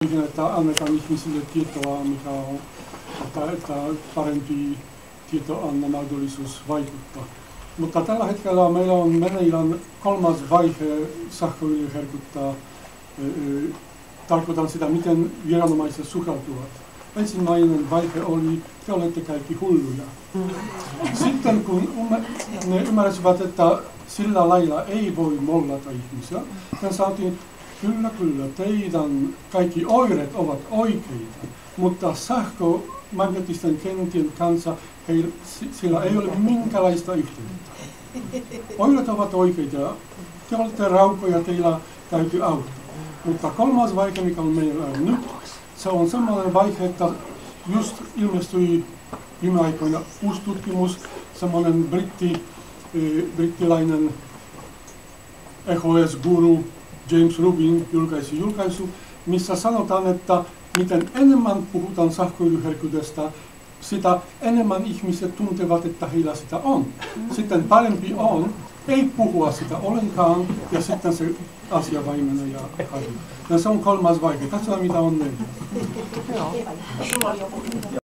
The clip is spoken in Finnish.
että annetaan ihmisille tietoa, mikä on, että parempi tieto on mahdollisuus vaikuttaa. Mutta tällä hetkellä meillä on meneillään kolmas vaihe sähköyliherkuttaa. Tarkoitan sitä, miten viranomaiset suhtautuvat. Ensimmäinen vaihe oli, te olette kaikki hulluja. Sitten kun ne ymmärsivät, että sillä lailla ei voi mollata ihmisiä, niin saatiin, kyllä, teidän kaikki oireet ovat oikeita, mutta sähkömagneettisten kenttien kanssa sillä ei ole minkälaista yhteyttä. Oireet ovat oikeita, te olette raukoja, teillä täytyy auttaa. Mutta kolmas vaihe, mikä on meillä nyt, se on sellainen vaihe, että just ilmestyi viime aikoina uusi tutkimus, semmoinen brittiläinen EHS-guru James Rubin julkaisu, missä sanotaan, että miten enemmän puhutaan sähkööljyherkkyydesta, sitä enemmän ihmiset tuntevat, että heillä sitä on. Sitten parempi on, ei puhua sitä ollenkaan, ja sitten se asia vaimenee ja hajoaa. Ja se on kolmas vaihe. Katsotaan, mitä on neljä.